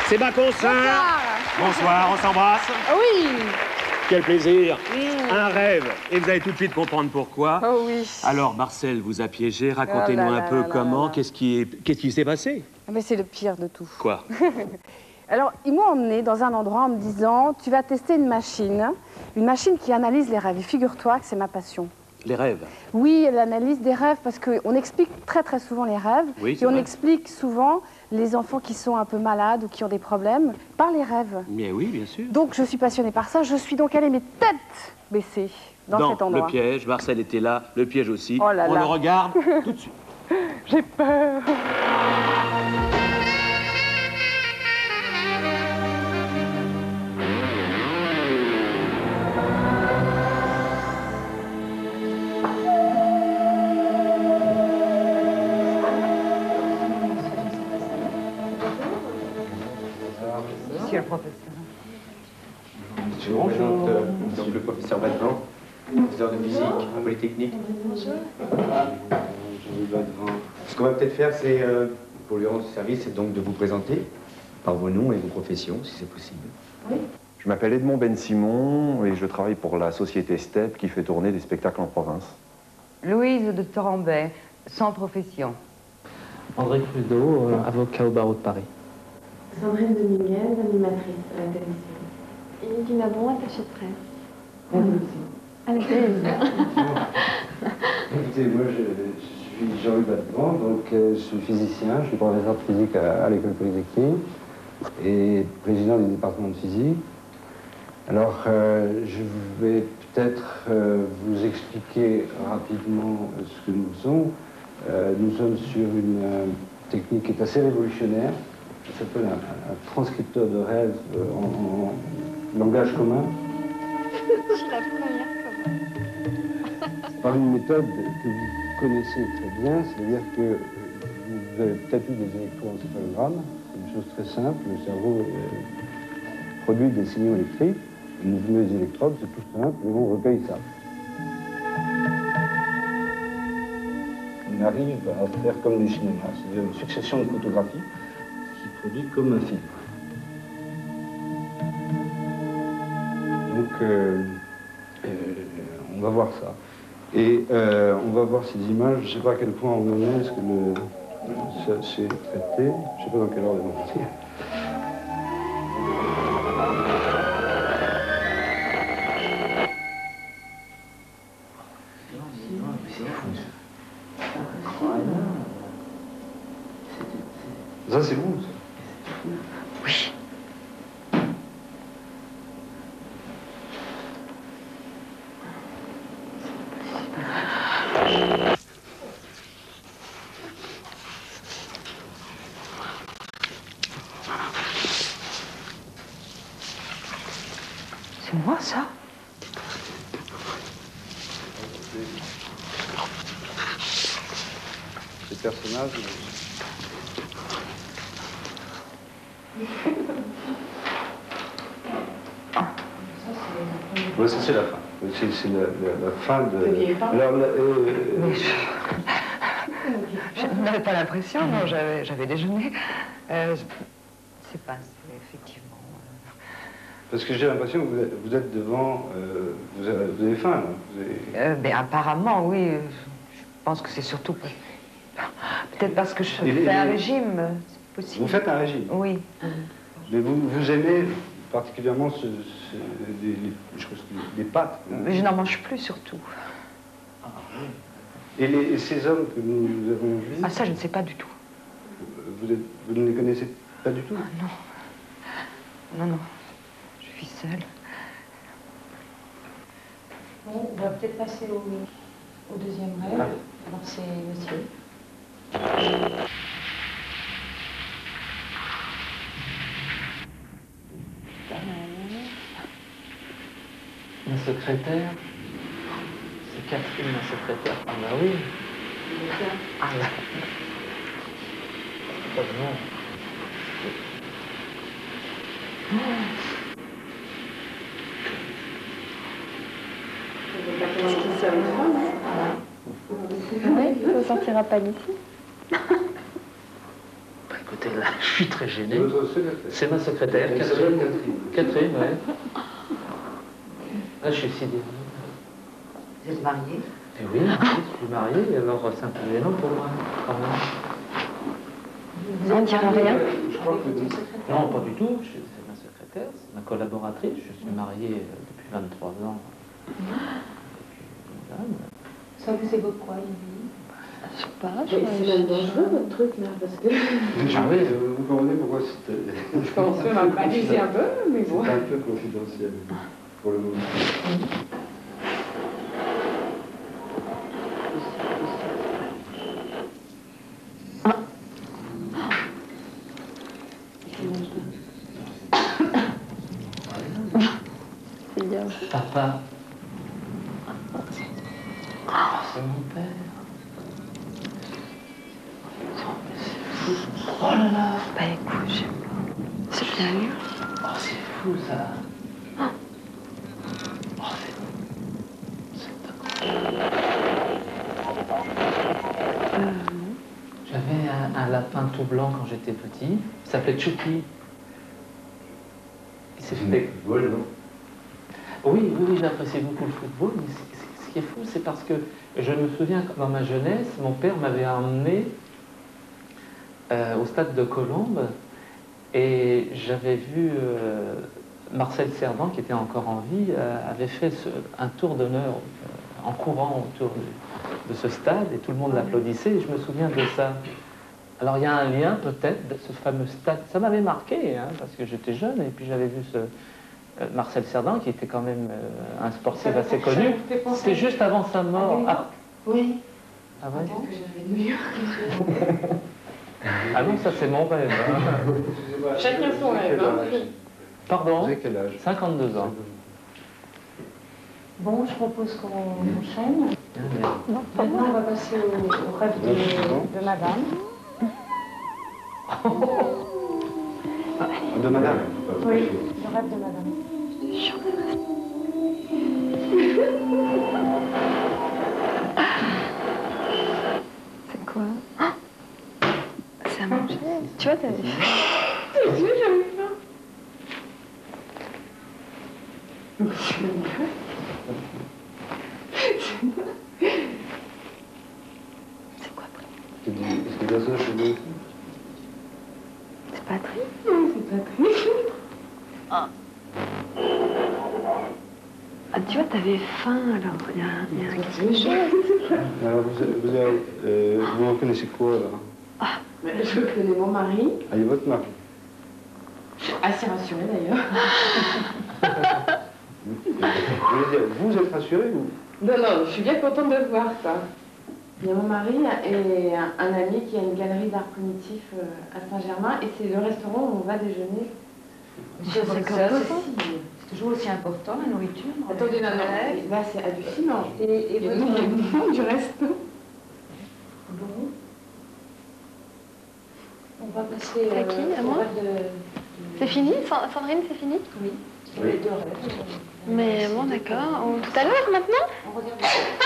C'est ma consoeur. Bonsoir. Bonsoir, on s'embrasse. Oui. Quel plaisir. Un rêve. Et vous allez tout de suite comprendre pourquoi. Oh oui. Alors, Marcel vous a piégé. Racontez-nous un peu comment. Qu'est-ce qui s'est passé? Mais c'est le pire de tout. Quoi? Alors, ils m'ont emmené dans un endroit en me disant, tu vas tester une machine qui analyse les rêves. Et figure-toi que c'est ma passion. Les rêves? Oui, elle analyse des rêves parce qu'on explique très très souvent les rêves. Oui, et on vrai. explique souvent les enfants qui sont un peu malades ou qui ont des problèmes par les rêves. Bien oui, bien sûr. Donc je suis passionnée par ça. Je suis donc allée mes têtes baissées dans cet endroit. Le piège, Marcel était là, le piège aussi. Oh là on là. le regarde tout de suite. J'ai peur. Monsieur le professeur. Je vous présente donc le professeur Badevant, professeur de physique à Polytechnique. Bonjour. Ce qu'on va peut-être faire, c'est, pour lui rendre ce service, c'est donc de vous présenter par vos noms et vos professions, si c'est possible. Oui. Je m'appelle Edmond Ben-Simon et je travaille pour la société STEP qui fait tourner des spectacles en province. Louise de Torambay, sans profession. André Crudeau, avocat au barreau de Paris. Sandrine Dominguez, animatrice à la télévision. Et Dina Bon, attachée de presse. À la télévision. Écoutez, moi je suis Jean-Louis Badevant, donc je suis physicien, je suis professeur de physique à l'école polytechnique et président du département de physique. Alors je vais peut-être vous expliquer rapidement ce que nous faisons. Nous sommes sur une technique qui est assez révolutionnaire. Ça s'appelle un transcripteur de rêve en langage commun. Je suis la première comme Par une méthode que vous connaissez très bien, c'est-à-dire que vous avez peut-être eu des électroencéphalogrammes. C'est une chose très simple. Le cerveau produit des signaux électriques. Nous mettons les électrodes, c'est tout simple, et on recueille ça. On arrive à faire comme du cinéma, c'est-à-dire une succession de photographies qui produit comme un film. Donc, on va voir ça. Et on va voir ces images. Je ne sais pas à quel point on en est, est-ce que ça s'est traité. Je ne sais pas dans quelle heure on est. Ça, c'est vous. Oui. C'est moi, ça? Ces personnages. Oui, ça c'est la fin. C'est la fin de. Alors, je n'avais pas l'impression, non, j'avais déjeuné. C'est pas, effectivement. Parce que j'ai l'impression que vous êtes devant. Vous avez faim, là. Ben, apparemment, oui. Je pense que c'est surtout. Peut-être parce que je fais un régime, c'est possible. Vous faites un régime? Oui. Mais vous aimez particulièrement les pâtes? Mais je n'en mange plus, surtout. Et ces hommes que nous avons vus? Ah, ça, je ne sais pas du tout. Vous ne les connaissez pas du tout? Ah, non. Non, non. Je suis seule. Bon, on va peut-être passer au deuxième rêve. Alors c'est monsieur. Ma secrétaire. C'est Catherine, ma secrétaire. Ah bah oui. Ah là. Pas de nom. Oui, il ne sentira pas d'ici. écoutez, là, je suis très gêné. Votre secrétaire. C'est ma secrétaire, Elle Catherine. s'appelle Catherine. Catherine, ouais. Là, je suis sidéré. Vous êtes marié? Eh oui, je suis marié, alors c'est un peu gênant pour moi, quand même. Vous en direz rien? Je crois que... Non, pas du tout, c'est ma secrétaire, c'est ma collaboratrice. Je suis marié depuis 23 ans. Avec une dame. Ça vous évoque quoi, Lily? Je sais pas. C'est même dangereux votre truc là, parce que. Ah oui. Vous comprenez pourquoi c'était... Je commence même à me baliser un peu, mais bon. C'est un peu confidentiel pour le moment. Papa. Ah, c'est mon père. Oh là là. Bah écoute, je sais pas. C'est bien eu. Oh, c'est fou ça. Oh, c'est J'avais un lapin tout blanc quand j'étais petit. Il s'appelait Chucky. Il s'est fait... Voilà, non? Oui, j'apprécie beaucoup le football, mais ce qui est fou, c'est parce que je me souviens que dans ma jeunesse, mon père m'avait emmené au stade de Colombes et j'avais vu Marcel Cerdan, qui était encore en vie, avait fait un tour d'honneur en courant autour de ce stade et tout le monde l'applaudissait et je me souviens de ça. Alors il y a un lien peut-être de ce fameux stade, ça m'avait marqué hein, parce que j'étais jeune et puis j'avais vu Marcel Cerdan qui était quand même un sportif assez connu. C'était juste avant sa mort. Ah. Oui. Ah ouais? Peut-être que j'avais New York. Ah non, ça c'est mon rêve. Hein. Chacun son rêve. Hein. Pardon? Vous avez quel âge? 52 ans. Bon, je propose qu'on enchaîne. Ah, Maintenant, on va passer au rêve de madame. De madame? Oui, le rêve de madame. C'est quoi? C'est à manger. Tu vois, t'avais faim. C'est quoi, Patrick? Est-ce qu'il y a ça chez vous? C'est Patrick? Non, c'est pas triste. Ah, tu vois, t'avais faim, alors il y a quelque chose. Alors, vous reconnaissez quoi, là? Je connais mon mari. Ah, il y a votre mari. Je suis assez rassurée d'ailleurs. Je veux dire, vous êtes rassuré ou? Non, je suis bien contente de voir ça. Il y a mon mari et un ami qui a une galerie d'art primitif à Saint-Germain et c'est le restaurant où on va déjeuner. C'est toujours aussi important, la nourriture. Attendez, non, là c'est hallucinant. Et le nom du resto. Bon. On va passer À qui? À moi? C'est fini? Sandrine, c'est fini? Oui. Oui. Les deux rêves. Mais bon, d'accord. Tout à l'heure, maintenant? On regarde.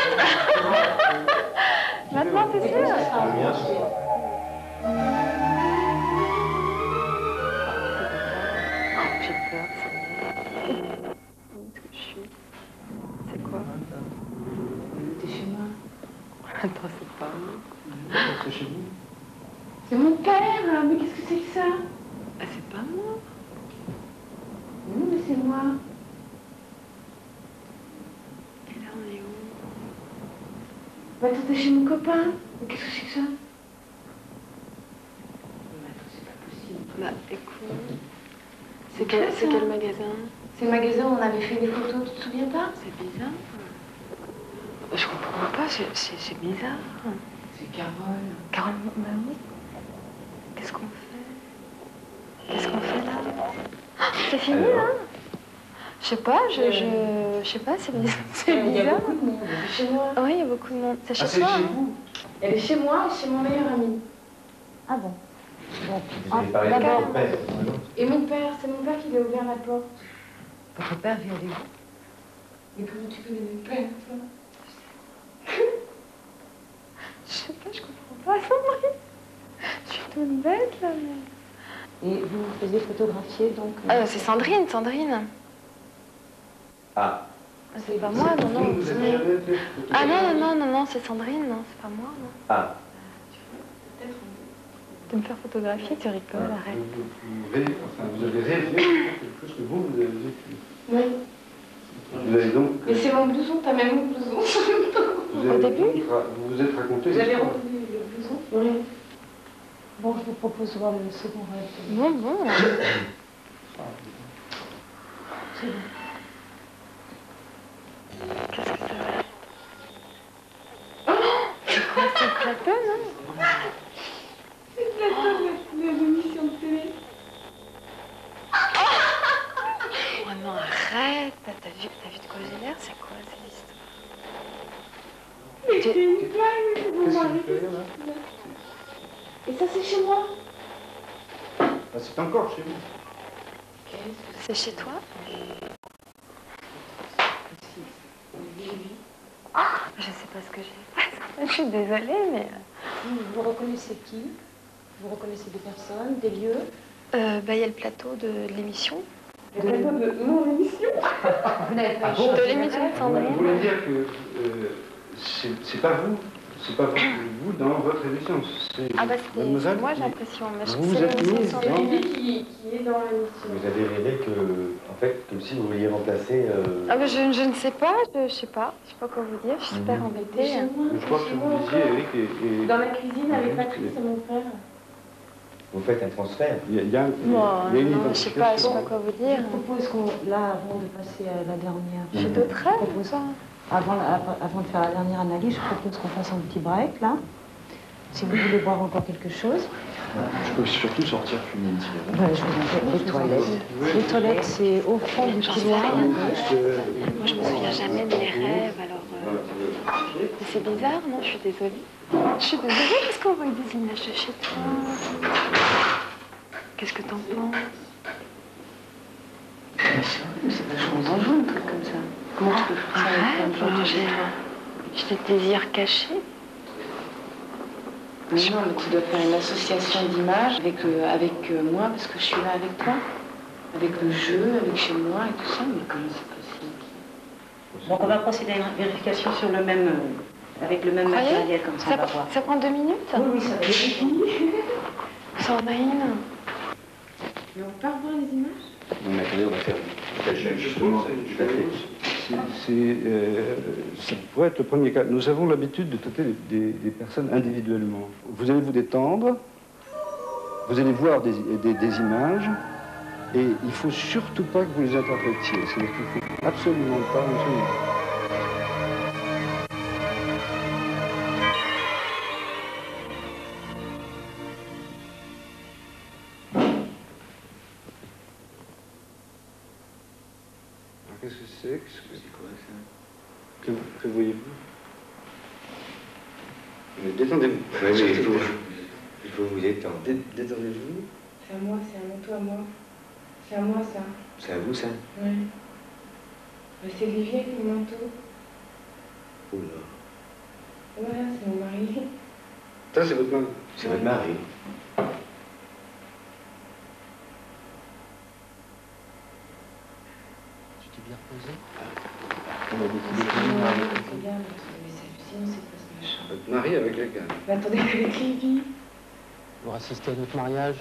Maintenant, t'es sûr? J'ai peur, c'est... Où est-ce que je suis? C'est quoi? T'es chez moi. Attends, c'est pas où? C'est chez vous? C'est mon père, mais qu'est-ce que c'est que ça? Ah, c'est pas moi. Non, mais c'est moi. Et là, on est où? Bah, attends, t'es chez mon copain. Mais qu'est-ce que c'est que ça? Mais attends, c'est pas possible. Bah, écoute. C'est quel magasin? C'est le magasin où on avait fait des photos, tu te souviens pas? C'est bizarre. Je comprends pas, c'est bizarre. C'est Carole. Carole, bah oui. Qu'est-ce qu'on fait? Qu'est-ce qu'on fait là? C'est fini, là? Je sais pas, je sais pas, c'est bizarre. C'est Il y a bizarre. beaucoup de monde. Chez moi. Oui, il y a beaucoup de monde. C'est chez Ah, c'est toi, chez hein? vous? Elle est chez moi et chez mon meilleur ami. Ah bon? Vous avez parlé de d'abord. votre père. Et mon père, c'est mon père qui lui a ouvert la porte. Votre père vient d'où? Mais comment tu connais mon père, toi? Je sais pas, je comprends pas, Sandrine. Je suis toute bête, là, mais... Et vous vous faisiez photographier, donc... C'est Sandrine. Ah. C'est pas moi, non. Ah non, c'est Sandrine, non, c'est pas moi, non. Ah. De me faire photographier, tu rigoles, arrête. Vous avez rêvé quelque chose que vous avez vécu. Oui. Vous avez donc... Mais c'est mon blouson, t'as même mon blouson. Au début vous vous êtes raconté... Vous avez retenu le blouson? Oui. Bon, je vous propose de voir le second rêve. Bon. C'est bon. Qu'est-ce que ça va être? Oh, c'est quoi, c'est Platon, non? C'est Platon, l'émission de télé. Oh non, arrête. T'as vu de quoi j'ai l'air? C'est quoi cette histoire? Mais c'est une blague, c'est mon mari. Et ça, c'est chez moi. C'est encore chez vous. C'est chez toi? Je sais pas ce que j'ai. Je suis désolée, mais... Vous reconnaissez qui? Vous reconnaissez des personnes, des lieux? Il y a le plateau de l'émission. Le plateau de mon émission. Vous n'avez pas De l'émission de Sandrine. Vous voulez dire que c'est pas vous, vous dans votre émission. C'était moi, j'ai l'impression. Vous êtes mise C'est lui qui est dans l'émission. Vous avez rêvé que, en fait, comme si vous vouliez remplacer... Je ne sais pas, je sais pas quoi vous dire, je suis super embêtée. Je crois que vous disiez, Eric, et... Dans la cuisine avec Patrice et mon frère. Vous faites un transfert. Il y a une Je sais pas quoi vous dire. Je propose qu'on, là, avant de passer à la dernière... J'ai d'autres rêves ou pas? Avant de faire la dernière analyse, je propose qu'on fasse un petit break, là. Si vous voulez boire encore quelque chose. Je peux surtout sortir fumer une cigarette. Ouais, je vous en fais. Les toilettes. Les toilettes, c'est au fond du couloir. Moi, je me souviens jamais de mes rêves, alors... Mais c'est bizarre, non? Je suis désolée. Je suis désolée parce qu'on voit des images de chez toi. Qu'est-ce que t'en penses? C'est vachement dangereux, un truc comme ça. Comment tu peux faire ça? J'ai des désirs cachés. Mais non, mais tu dois faire une association d'images avec moi, parce que je suis là avec toi. Avec le jeu, avec chez moi et tout ça. Mais comment c'est possible? Donc on va procéder à une vérification sur le même, avec le même matériel, comme ça on va voir. Ça prend 2 minutes? Oui, ça va être Sandrine. Mais on peut revoir les images? Non, mais attendez, on va faire... Justement, ça pourrait être le premier cas. Nous avons l'habitude de traiter des personnes individuellement. Vous allez vous détendre, vous allez voir des images, et il ne faut surtout pas que vous les interprétiez. C'est-à-dire qu'il ne faut absolument pas vous souvenir. Qu'est-ce que c'est? C'est quoi ça? Que voyez-vous? Mais détendez-vous. Oui, il faut vous détendre. Détendez-vous. C'est à moi, c'est un manteau à moi. C'est à moi, ça. C'est à vous, ça? Oui. Mais c'est Olivier avec le manteau. Oula. Voilà, c'est mon mari. Ça, c'est votre mari. C'est votre mari. Tu t'es bien reposé? On a beaucoup de votre mari avec la gamme. Mais attendez, avec Livy. Vous assistez à notre mariage?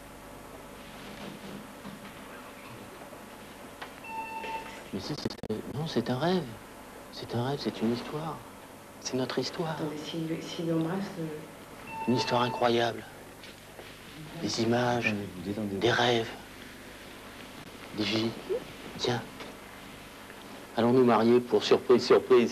Mais si, non, c'est un rêve. C'est un rêve, c'est une histoire. C'est notre histoire. Attendez, s'il embrasse... Une histoire incroyable. Des images, des rêves, des vies. Tiens, allons nous marier pour surprise, surprise.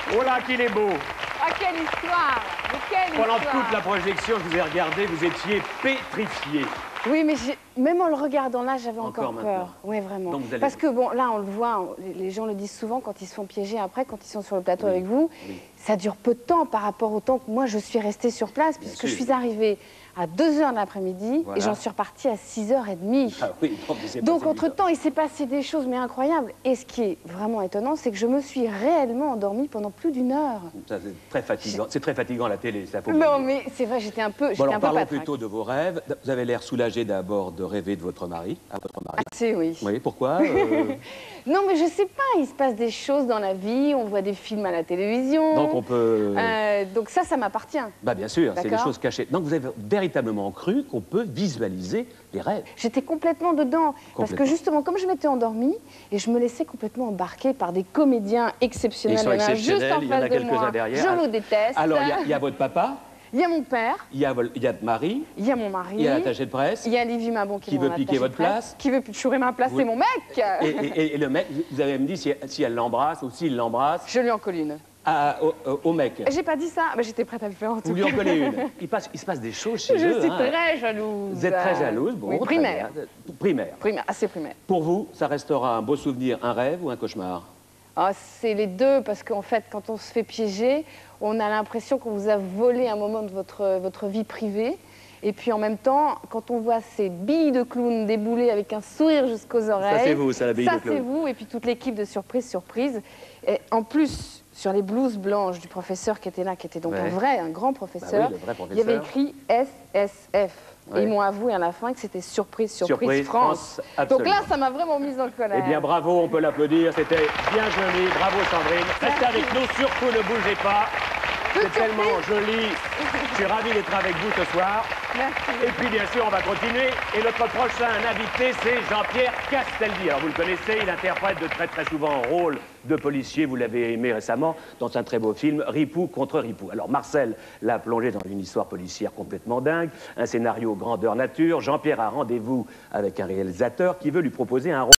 Oh là, qu'il est beau. Ah, quelle histoire! Mais quelle Pendant histoire. toute la projection, je vous ai regardé, vous étiez pétrifié. Oui, mais même en le regardant là, j'avais Encore encore maintenant. peur. Oui, vraiment. Donc vous allez- Parce que bon, là, on le voit, les gens le disent souvent quand ils se font piéger après, quand ils sont sur le plateau Oui, avec vous, oui. ça dure peu de temps par rapport au temps que moi je suis restée sur place, puisque sûr. je suis arrivée à 2 h de l'après-midi Voilà. et j'en suis repartie à 6 h 30. Ah oui, donc c'est Donc, passé entre-temps, il s'est passé des choses, mais incroyables. Et ce qui est vraiment étonnant, c'est que je me suis réellement endormie pendant plus d'1 heure. vite. Ça, c'est très fatigant. C'est très fatigant à la télé, ça faut bien Non, dire. mais c'est vrai, j'étais un peu, Bon, alors parlons patraque. plutôt de vos rêves. Vous avez l'air soulagé d'abord de rêver de votre mari, à votre mari. Assez, oui. Oui, pourquoi Non, mais je sais pas, il se passe des choses dans la vie, on voit des films à la télévision. Donc on peut... Donc ça m'appartient. Bah bien sûr, c'est des D'accord. choses cachées. Donc vous avez véritablement cru qu'on peut visualiser les rêves. J'étais complètement dedans. Parce que Complètement. justement, comme je m'étais endormie, et je me laissais complètement embarquer par des comédiens exceptionnels. Ils sont Il y en a exceptionnels, juste en il y en a face de quelques-uns moi. derrière. Je vous déteste. Alors il y a votre papa, Il y a mon père, il y a votre mari, il y a mon mari. il y a l'attaché de presse, Il y a Livy Mabon qui Qui est veut mon piquer attaché votre de presse, place. Qui veut chourer ma place, Oui. c'est mon mec. et le mec, vous avez me dit si elle l'embrasse ou s'il l'embrasse Je lui en colle une. au mec. J'ai pas dit ça, mais j'étais prête à le faire en tout Vous lui en cas. collez une. Il se passe des choses chez eux. Je suis hein. très jalouse. Vous êtes très jalouse, bon, Oui, très primaire. bien. Primaire. Primaire, assez primaire. Pour vous, ça restera un beau souvenir, un rêve ou un cauchemar? Ah, c'est les deux, parce qu'en fait, quand on se fait piéger, on a l'impression qu'on vous a volé un moment de votre vie privée. Et puis en même temps, quand on voit ces billes de clown débouler avec un sourire jusqu'aux oreilles... Ça, c'est vous, ça, la bille de Ça, clown. c'est vous, et puis toute l'équipe de Surprise, Surprise. Et en plus, sur les blouses blanches du professeur qui était là, qui était donc Ouais. un grand professeur, Bah oui, le vrai il y avait professeur. écrit SSF. Ouais. Et ils m'ont avoué à la fin que c'était Surprise, Surprise, Surprise, France. France, Donc là, absolument. ça m'a vraiment mise en colère. Eh bien, bravo, on peut l'applaudir. C'était bien joli. Bravo, Sandrine. Restez avec nous, surtout ne bougez pas. C'est tellement joli. Je suis ravi d'être avec vous ce soir. Merci. Et puis, bien sûr, on va continuer. Et notre prochain invité, c'est Jean-Pierre Castaldi. Alors, vous le connaissez, il interprète de très, très souvent un rôle de policier. Vous l'avez aimé récemment dans un très beau film, Ripou contre Ripou. Alors, Marcel l'a plongé dans une histoire policière complètement dingue, un scénario grandeur nature. Jean-Pierre a rendez-vous avec un réalisateur qui veut lui proposer un rôle